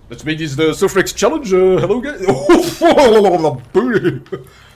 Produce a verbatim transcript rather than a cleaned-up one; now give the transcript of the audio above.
Let's make this the Surflex challenge. Uh, hello guys. Oh, booty.